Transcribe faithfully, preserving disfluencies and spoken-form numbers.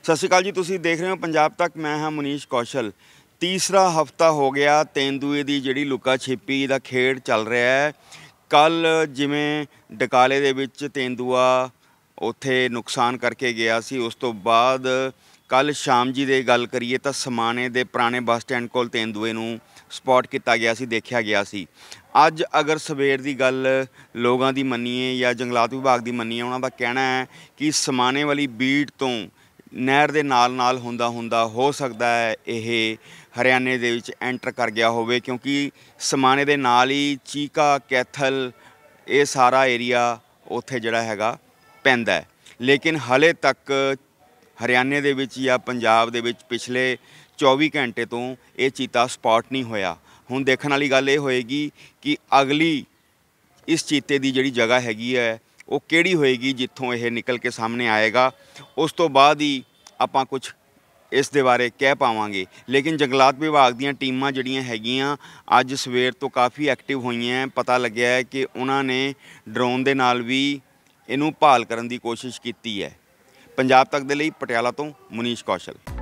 सत श्री अकाल जी, तुसीं देख रहे हो पंजाब तक। मैं हाँ मनीष कौशल। तीसरा हफ्ता हो गया तेंदूए की जिहड़ी लुका छिपी का खेड चल रहा है। कल जिमें डकाले दे विच तेंदूआ उत्थे नुकसान करके गया सी, उस तो बाद कल शाम जी दे गल करिए तो समाने दे पुराने बस स्टैंड कोल तेंदूए नूं स्पॉट किया गया सी, देखा गया सी। अज अगर सवेर की गल लोगों की मनीए या जंगलात विभाग की मनीए, उन्हों का कहना है कि समाने वाली बीट तो नहर दे नाल नाल हुंदा हुंदा हो सकता है ये हरियाणे दे विच एंटर कर गया होवे, क्योंकि समाने दे नाल ही चीका कैथल ये सारा एरिया उत्थे जिहड़ा हैगा पैंदा है। लेकिन हले तक हरियाणे दे विच या पंजाब दे विच पिछले चौबी घंटे तो ये चीता स्पॉट नहीं होया। हुण देखण वाली गल ये होएगी कि अगली इस चीते की जिहड़ी जगह हैगी है वो किहड़ी होएगी जित्थों यह निकल के सामने आएगा। उस तो बाद ही आपां कुछ इस दे बारे कह पावांगे। लेकिन जंगलात विभाग दीयां टीमां जिहड़ियां हैगियां अज सवेर तो काफ़ी एक्टिव होईयां हैं। पता लग्या है कि उन्होंने ड्रोन दे नाल भी इनू भाल करन दी कोशिश कीती है। पंजाब तक दे लई पटियाला तो मनीष कौशल।